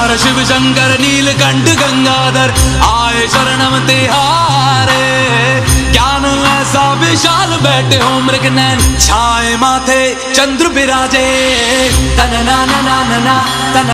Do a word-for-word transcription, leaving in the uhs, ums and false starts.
हर शिव शंकर नीलकंठ गंगाधर आए शरणम तिहारे। ज्ञान ऐसा विशाल बैठे हो मृग नैन छाए माथे चंद्र बिराजे। तन ना ना ना ना ना